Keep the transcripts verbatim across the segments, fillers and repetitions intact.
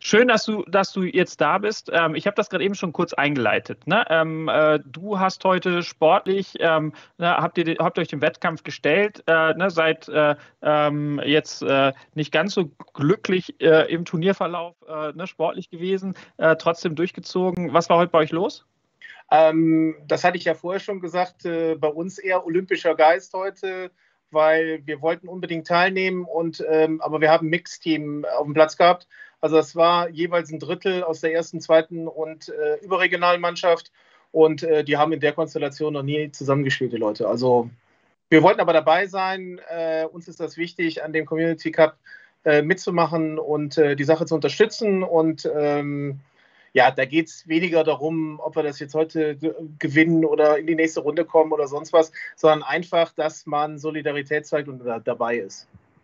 Schön, dass du, dass du jetzt da bist. Ähm, ich habe das gerade eben schon kurz eingeleitet. Ne? Ähm, äh, du hast heute sportlich, ähm, ne, habt ihr, habt euch dem Wettkampf gestellt, äh, ne, seid äh, ähm, jetzt äh, nicht ganz so glücklich äh, im Turnierverlauf äh, ne, sportlich gewesen, äh, trotzdem durchgezogen. Was war heute bei euch los? Ähm, das hatte ich ja vorher schon gesagt, äh, bei uns eher olympischer Geist heute, weil wir wollten unbedingt teilnehmen und ähm, aber wir haben ein Mixteam auf dem Platz gehabt. Also das war jeweils ein Drittel aus der ersten, zweiten und äh, überregionalen Mannschaft und äh, die haben in der Konstellation noch nie zusammengespielt, die Leute. Also wir wollten aber dabei sein. Äh, uns ist das wichtig, an dem Community Cup äh, mitzumachen und äh, die Sache zu unterstützen und ähm, ja, da geht es weniger darum, ob wir das jetzt heute gewinnen oder in die nächste Runde kommen oder sonst was, sondern einfach, dass man Solidarität zeigt und da, dabei ist.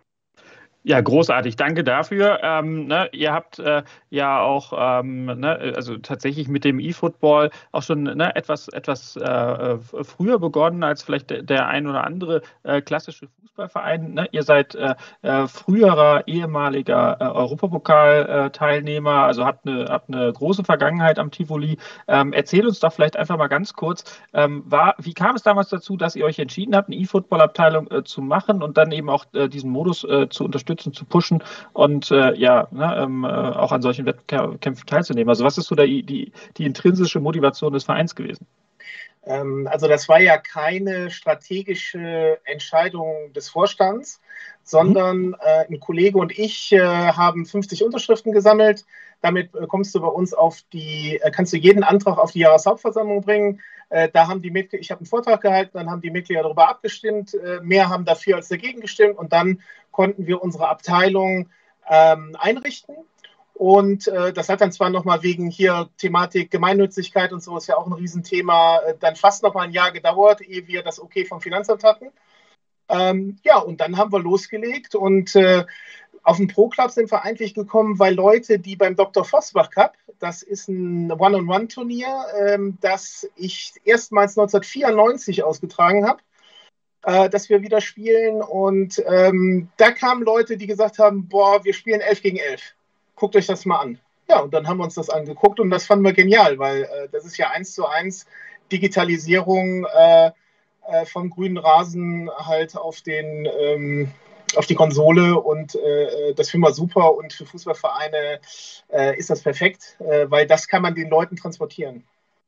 Ja, großartig, danke dafür. Ähm, ne, ihr habt äh, ja auch, ähm, ne, also tatsächlich mit dem E-Football auch schon ne, etwas, etwas äh, früher begonnen als vielleicht der, der ein oder andere äh, klassische Fußballverein. Ne? Ihr seid äh, äh, früherer ehemaliger äh, Europapokal-Teilnehmer, also habt eine, habt eine große Vergangenheit am Tivoli. Ähm, erzählt uns doch vielleicht einfach mal ganz kurz, ähm, war, wie kam es damals dazu, dass ihr euch entschieden habt, eine E-Football-Abteilung äh, zu machen und dann eben auch äh, diesen Modus äh, zu unterstützen, zu pushen und äh, ja, ne, ähm, äh, auch an solchen Wettkämpfen teilzunehmen. Also was ist so der, die, die intrinsische Motivation des Vereins gewesen? Ähm, also das war ja keine strategische Entscheidung des Vorstands, Mhm. sondern äh, ein Kollege und ich äh, haben fünfzig Unterschriften gesammelt. Damit äh, kommst du bei uns auf die, äh, kannst du jeden Antrag auf die Jahreshauptversammlung bringen. Äh, da haben die Mitglieder, ich habe einen Vortrag gehalten, dann haben die Mitglieder darüber abgestimmt. Äh, mehr haben dafür als dagegen gestimmt und dann konnten wir unsere Abteilung ähm, einrichten. Und äh, das hat dann zwar nochmal wegen hier Thematik Gemeinnützigkeit und so ist ja auch ein Riesenthema, äh, dann fast nochmal ein Jahr gedauert, ehe wir das Okay vom Finanzamt hatten. Ähm, ja, und dann haben wir losgelegt und äh, auf den Pro Club sind wir eigentlich gekommen, weil Leute, die beim Doktor Vosbach Cup, das ist ein One-on-One-Turnier, ähm, das ich erstmals neunzehnhundertvierundneunzig ausgetragen habe, äh, dass wir wieder spielen. Und ähm, da kamen Leute, die gesagt haben, boah, wir spielen elf gegen elf. Guckt euch das mal an. Ja, und dann haben wir uns das angeguckt und das fanden wir genial, weil äh, das ist ja eins zu eins Digitalisierung äh, äh, vom grünen Rasen halt auf den ähm, auf die Konsole und äh, das finden wir super und für Fußballvereine äh, ist das perfekt, äh, weil das kann man den Leuten transportieren.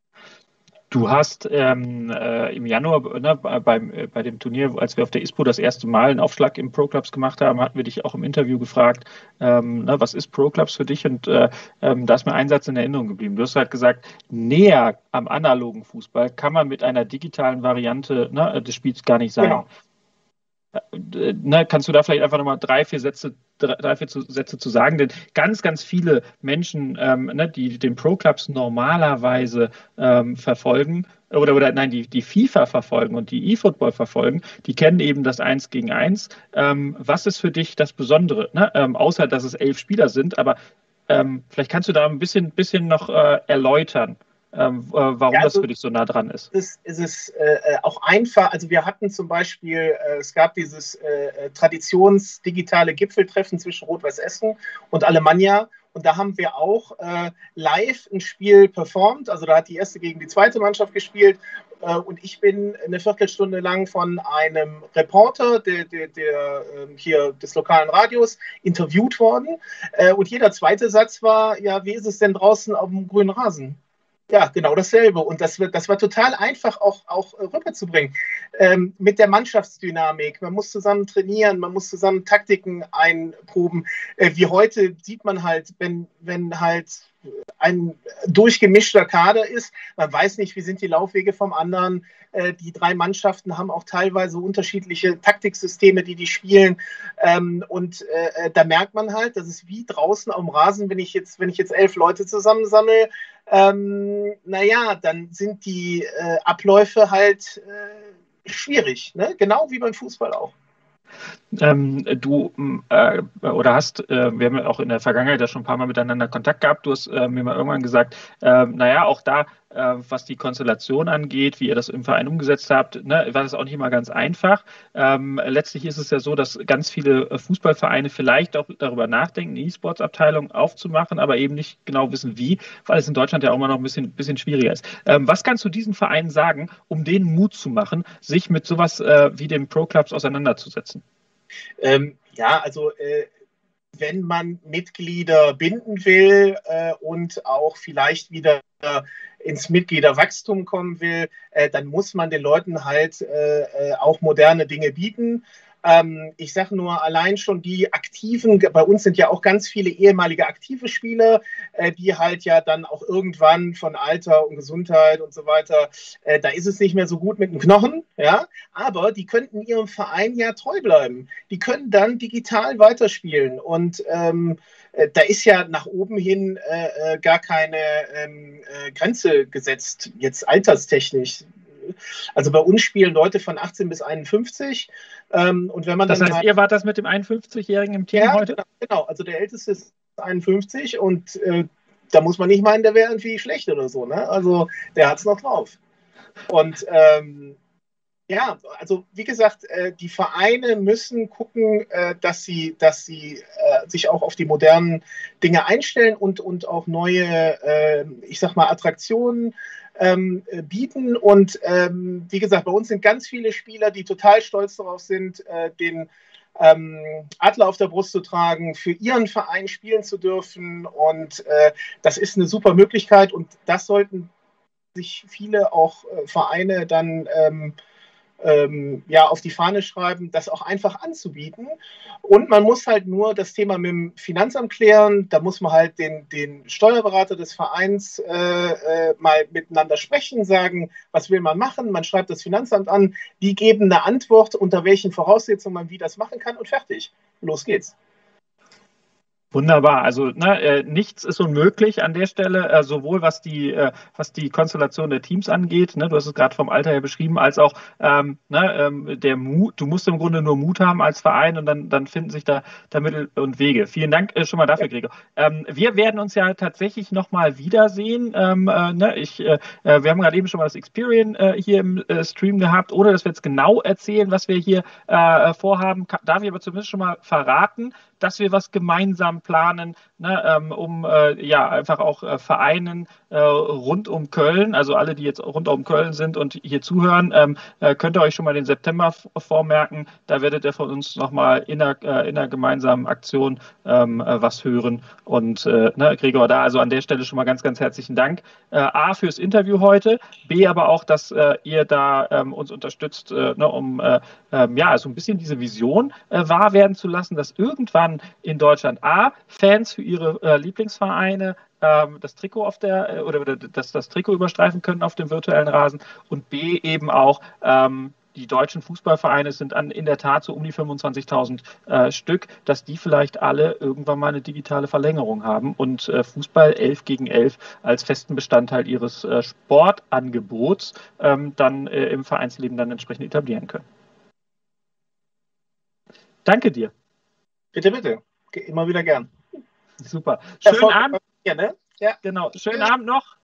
Du hast ähm, äh, im Januar ne, beim, äh, bei dem Turnier, als wir auf der ISPO das erste Mal einen Aufschlag im Pro Clubs gemacht haben, hatten wir dich auch im Interview gefragt, ähm, ne, was ist Pro Clubs für dich? Und äh, ähm, da ist mir ein Satz in Erinnerung geblieben. Du hast halt gesagt, näher am analogen Fußball kann man mit einer digitalen Variante ne, des Spiels gar nicht sein. Genau. Ne, kannst du da vielleicht einfach nochmal drei, vier Sätze, drei, vier Sätze zu sagen? Denn ganz, ganz viele Menschen, ähm, ne, die den Pro Clubs normalerweise ähm, verfolgen, oder, oder nein, die, die FIFA verfolgen und die E-Football verfolgen, die kennen eben das Eins gegen Eins. Ähm, was ist für dich das Besondere? Ne? Ähm, außer, dass es elf Spieler sind, aber ähm, vielleicht kannst du da ein bisschen, bisschen noch äh, erläutern, ähm, äh, Ja, warum das also für dich so nah dran ist. ist, ist es äh, auch einfach, also wir hatten zum Beispiel, äh, es gab dieses äh, traditionsdigitale Gipfeltreffen zwischen Rot-Weiß Essen und Alemannia und da haben wir auch äh, live ein Spiel performt, also da hat die erste gegen die zweite Mannschaft gespielt äh, und ich bin eine Viertelstunde lang von einem Reporter der, der, der äh, hier des lokalen Radios interviewt worden äh, und jeder zweite Satz war, ja, wie ist es denn draußen auf dem grünen Rasen? Ja, genau dasselbe. Und das, wird, das war total einfach auch, auch rüberzubringen. Ähm, mit der Mannschaftsdynamik. Man muss zusammen trainieren, man muss zusammen Taktiken einproben. Äh, wie heute sieht man halt, wenn, wenn halt ein durchgemischter Kader ist, man weiß nicht, wie sind die Laufwege vom anderen. Äh, die drei Mannschaften haben auch teilweise unterschiedliche Taktiksysteme, die die spielen. Ähm, und äh, da merkt man halt, das ist wie draußen am Rasen, wenn ich jetzt, wenn ich jetzt elf Leute zusammensammle, ähm, naja, dann sind die äh, Abläufe halt äh, schwierig, ne? Genau wie beim Fußball auch. Ähm, du äh, oder hast, äh, wir haben ja auch in der Vergangenheit ja schon ein paar Mal miteinander Kontakt gehabt. Du hast äh, mir mal irgendwann gesagt, äh, naja, auch da, äh, was die Konstellation angeht, wie ihr das im Verein umgesetzt habt, ne, war das auch nicht immer ganz einfach. Ähm, letztlich ist es ja so, dass ganz viele Fußballvereine vielleicht auch darüber nachdenken, eine E-Sports-Abteilung aufzumachen, aber eben nicht genau wissen, wie, weil es in Deutschland ja auch immer noch ein bisschen, bisschen schwieriger ist. Ähm, was kannst du diesen Vereinen sagen, um denen Mut zu machen, sich mit sowas äh, wie den Pro-Clubs auseinanderzusetzen? Ähm, ja, also äh, wenn man Mitglieder binden will äh, und auch vielleicht wieder ins Mitgliederwachstum kommen will, äh, dann muss man den Leuten halt äh, äh, auch moderne Dinge bieten. Ähm, ich sage nur, allein schon die aktiven, bei uns sind ja auch ganz viele ehemalige aktive Spieler, äh, die halt ja dann auch irgendwann von Alter und Gesundheit und so weiter, äh, da ist es nicht mehr so gut mit dem Knochen, ja, aber die könnten ihrem Verein ja treu bleiben. Die können dann digital weiterspielen und ähm, äh, da ist ja nach oben hin äh, äh, gar keine ähm, äh, Grenze gesetzt, jetzt alterstechnisch. Also bei uns spielen Leute von achtzehn bis einundfünfzig. Ähm, und wenn man Das dann heißt, halt. ihr wart das mit dem einundfünfzig-Jährigen im Team Ja, heute? genau, genau. Also der Älteste ist einundfünfzig und äh, da muss man nicht meinen, der wäre irgendwie schlecht oder so. Ne? Also der hat es noch drauf. Und ähm, ja, also wie gesagt, äh, die Vereine müssen gucken, äh, dass sie, dass sie äh, sich auch auf die modernen Dinge einstellen und, und auch neue, äh, ich sag mal, Attraktionen ähm, äh, bieten. Und ähm, wie gesagt, bei uns sind ganz viele Spieler, die total stolz darauf sind, äh, den ähm, Adler auf der Brust zu tragen, für ihren Verein spielen zu dürfen. Und äh, das ist eine super Möglichkeit und das sollten sich viele auch äh, Vereine dann ähm, ähm, ja, auf die Fahne schreiben, das auch einfach anzubieten. Und man muss halt nur das Thema mit dem Finanzamt klären. Da muss man halt den, den Steuerberater des Vereins äh, äh, mal miteinander sprechen, sagen, was will man machen. Man schreibt das Finanzamt an, die geben eine Antwort, unter welchen Voraussetzungen man wie das machen kann und fertig. Los geht's. Wunderbar. Also ne, äh, nichts ist unmöglich an der Stelle, äh, sowohl was die, äh, was die Konstellation der Teams angeht, ne, du hast es gerade vom Alter her beschrieben, als auch ähm, ne, ähm, der Mut. Du musst im Grunde nur Mut haben als Verein und dann, dann finden sich da, da Mittel und Wege. Vielen Dank äh, schon mal Ja, dafür, Gregor. Ähm, wir werden uns ja tatsächlich nochmal wiedersehen. Ähm, äh, ne, ich, äh, äh, wir haben gerade eben schon mal das Experian äh, hier im äh, Stream gehabt, ohne dass wir jetzt genau erzählen, was wir hier äh, vorhaben. Ka- Darf ich aber zumindest schon mal verraten, dass wir was gemeinsam planen, ne, ähm, um äh, ja einfach auch äh, Vereinen äh, rund um Köln, also alle, die jetzt rund um Köln sind und hier zuhören, ähm, äh, könnt ihr euch schon mal den September vormerken. Da werdet ihr von uns nochmal in einer, äh, in einer gemeinsamen Aktion ähm, äh, was hören. Und äh, ne, Gregor, da also an der Stelle schon mal ganz, ganz herzlichen Dank. Äh, A, fürs Interview heute, B, aber auch, dass äh, ihr da ähm, uns unterstützt, äh, ne, um äh, ähm, ja, so ein bisschen diese Vision äh, wahr werden zu lassen, dass irgendwann in Deutschland A, Fans für ihre äh, Lieblingsvereine ähm, das Trikot auf der äh, oder, oder das, das Trikot überstreifen können auf dem virtuellen Rasen und B, eben auch ähm, die deutschen Fußballvereine sind an, in der Tat so um die fünfundzwanzigtausend äh, Stück, dass die vielleicht alle irgendwann mal eine digitale Verlängerung haben und äh, Fußball elf gegen elf als festen Bestandteil ihres äh, Sportangebots ähm, dann äh, im Vereinsleben dann entsprechend etablieren können. Danke dir. bitte, bitte. Immer wieder gern. Super. Schönen Erfolg. Abend. Ja, ne? Ja. Genau. Schönen Abend noch.